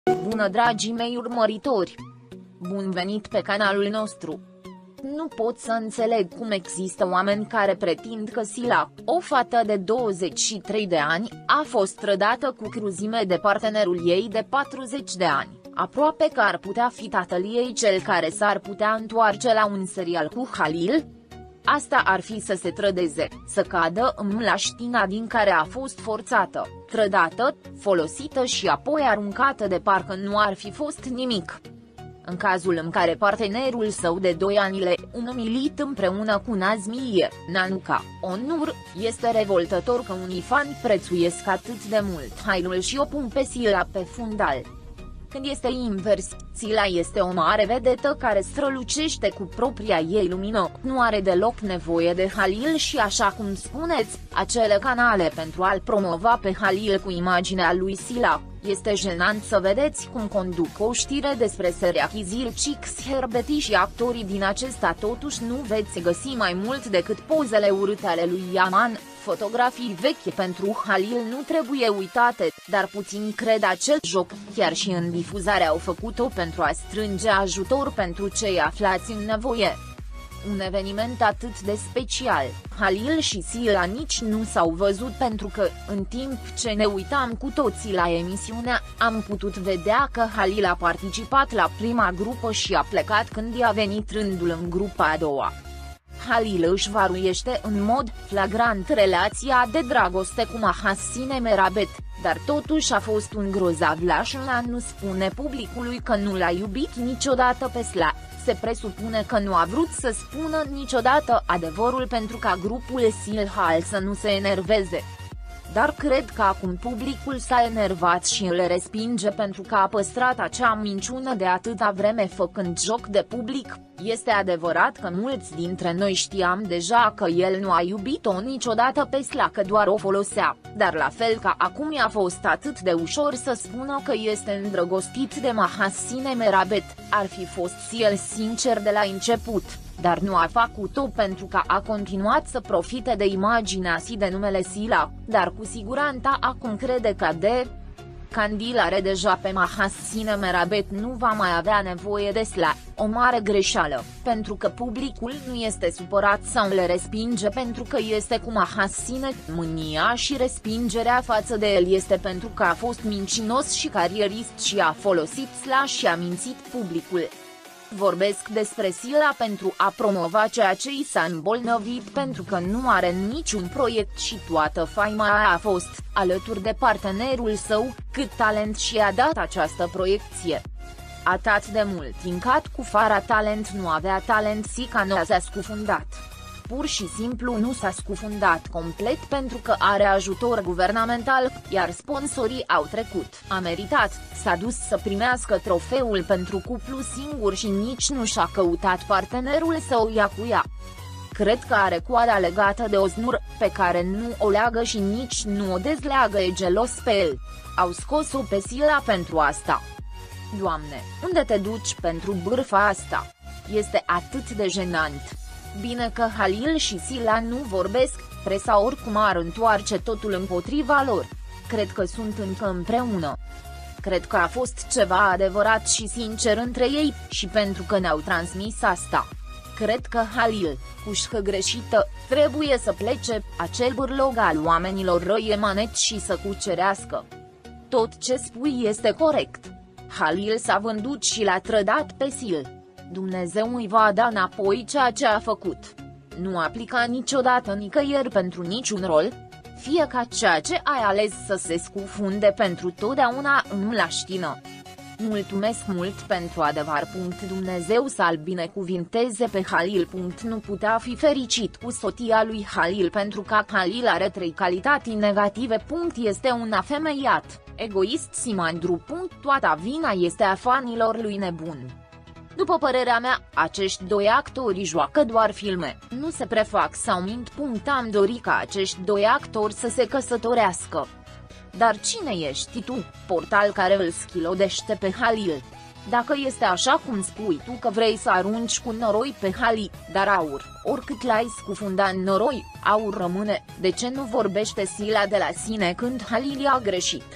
Bună dragii mei urmăritori! Bun venit pe canalul nostru! Nu pot să înțeleg cum există oameni care pretind că Sila, o fată de 23 de ani, a fost trădată cu cruzime de partenerul ei de 40 de ani, aproape că ar putea fi tatăl ei cel care s-ar putea întoarce la un serial cu Halil. Asta ar fi să se trădeze, să cadă în mlaștina din care a fost forțată, trădată, folosită și apoi aruncată de parcă nu ar fi fost nimic. În cazul în care partenerul său de 2 ani le umilit împreună cu Nazmiye, Nanuka, Onur, este revoltător că unii fani prețuiesc atât de mult hainul și o pun pe Sila pe fundal. Când este invers, Sila este o mare vedetă care strălucește cu propria ei lumină, nu are deloc nevoie de Halil și, așa cum spuneți, acele canale pentru a-l promova pe Halil cu imaginea lui Sila. Este jenant să vedeți cum conduc o știre despre seriachizil Chicks Herbeti și actorii din acesta totuși nu veți găsi mai mult decât pozele urâte ale lui Yaman. Fotografii vechi pentru Halil nu trebuie uitate, dar puțin cred acel joc, chiar și în difuzare au făcut-o pentru a strânge ajutor pentru cei aflați în nevoie. Un eveniment atât de special, Halil și Sila nici nu s-au văzut pentru că, în timp ce ne uitam cu toții la emisiunea, am putut vedea că Halil a participat la prima grupă și a plecat când i-a venit rândul în grupa a doua. Halil își varuiește în mod flagrant relația de dragoste cu Mahassine Merabet, dar totuși a fost un grozav laș nu spune publicului că nu l-a iubit niciodată pe Sila. Se presupune că nu a vrut să spună niciodată adevărul pentru ca grupul Silhal să nu se enerveze. Dar cred că acum publicul s-a enervat și îl respinge pentru că a păstrat acea minciună de atâta vreme făcând joc de public. Este adevărat că mulți dintre noi știam deja că el nu a iubit-o niciodată pe Sila, că doar o folosea, dar la fel ca acum i-a fost atât de ușor să spună că este îndrăgostit de Mahassine Merabet, ar fi fost el sincer de la început, dar nu a făcut-o pentru că a continuat să profite de imaginea si de numele Sila, dar cu siguranță acum crede că de Candil are deja pe Mahassine Merabet, nu va mai avea nevoie de Sila, o mare greșeală, pentru că publicul nu este supărat sau le respinge pentru că este cu Mahassine, mânia și respingerea față de el este pentru că a fost mincinos și carierist și a folosit Sila și a mințit publicul. Vorbesc despre Sila pentru a promova ceea ce i s-a îmbolnăvit pentru că nu are niciun proiect și toată faima a fost, alături de partenerul său, cât talent și a dat această proiecție. Atât de mult încât cu fara talent nu avea talent, Sica nu s-a scufundat. Pur și simplu nu s-a scufundat complet pentru că are ajutor guvernamental, iar sponsorii au trecut. A meritat, s-a dus să primească trofeul pentru cuplu singur și nici nu și-a căutat partenerul să o ia cu ea. Cred că are coada legată de o znur, pe care nu o leagă și nici nu o dezleagă, e gelos pe el. Au scos-o pe Sila pentru asta. Doamne, unde te duci pentru bârfa asta? Este atât de jenant. Bine că Halil și Sila nu vorbesc, presa oricum ar întoarce totul împotriva lor. Cred că sunt încă împreună. Cred că a fost ceva adevărat și sincer între ei, și pentru că ne-au transmis asta. Cred că Halil, cușcă greșită, trebuie să plece, acel bârlog al oamenilor răi e manet și să cucerească. Tot ce spui este corect. Halil s-a vândut și l-a trădat pe Sila. Dumnezeu îi va da înapoi ceea ce a făcut. Nu aplica niciodată nicăieri pentru niciun rol. Fie ca ceea ce ai ales să se scufunde pentru totdeauna în mlaștină. Mulțumesc mult pentru adevăr. Dumnezeu să-l binecuvinteze pe Halil. Nu putea fi fericit cu soția lui Halil pentru că Halil are 3 calități negative. Este un afemeiat, egoist și mandru. Toată vina este a fanilor lui nebun. După părerea mea, acești 2 actori joacă doar filme, nu se prefac sau mint. Am dorit ca acești 2 actori să se căsătorească. Dar cine ești tu, portal care îl schilodește pe Halil? Dacă este așa cum spui tu că vrei să arunci cu noroi pe Halil, dar aur, oricât l-ai scufunda în noroi, aur rămâne, de ce nu vorbește Sila de la sine când Halil a greșit?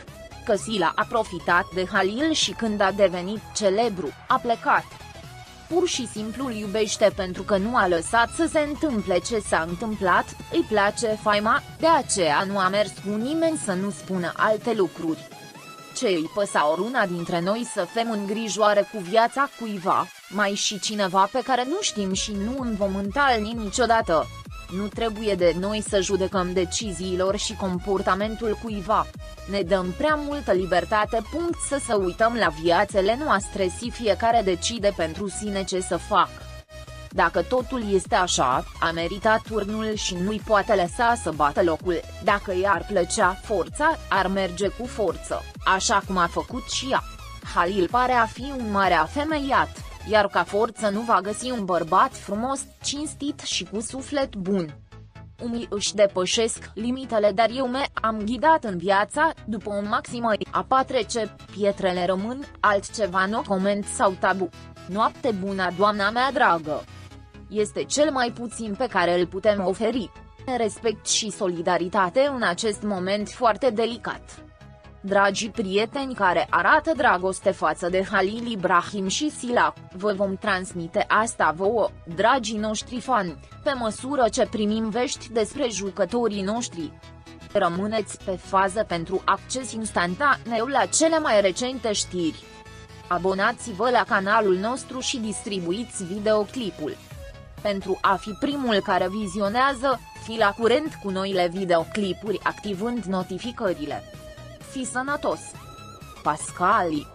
că Sila a profitat de Halil și când a devenit celebru, a plecat. Pur și simplu îl iubește pentru că nu a lăsat să se întâmple ce s-a întâmplat, îi place faima, de aceea nu a mers cu nimeni să nu spună alte lucruri. Ce îi păsa oruna dintre noi să fim în grijoare cu viața cuiva, mai și cineva pe care nu știm și nu îl vom întâlni niciodată. Nu trebuie de noi să judecăm deciziilor și comportamentul cuiva. Ne dăm prea multă libertate. Să uităm la viațele noastre și fiecare decide pentru sine ce să facă. Dacă totul este așa, a meritat turnul și nu-i poate lăsa să bată locul. Dacă i-ar plăcea forța, ar merge cu forță, așa cum a făcut și ea. Halil pare a fi un mare afemeiat, iar ca forță nu va găsi un bărbat frumos, cinstit și cu suflet bun. Unii își depășesc limitele, dar eu am ghidat în viața, după o maximă a patrece, pietrele rămân, altceva no coment sau tabu. Noapte bună, doamna mea dragă! Este cel mai puțin pe care îl putem oferi. Respect și solidaritate în acest moment foarte delicat. Dragii prieteni care arată dragoste față de Halil Ibrahim și Sila, vă vom transmite asta vouă, dragii noștri fani, pe măsură ce primim vești despre jucătorii noștri. Rămâneți pe fază pentru acces instantaneu la cele mai recente știri. Abonați-vă la canalul nostru și distribuiți videoclipul. Pentru a fi primul care vizionează, fi la curent cu noile videoclipuri activând notificările. Fi sănătos! Pascali.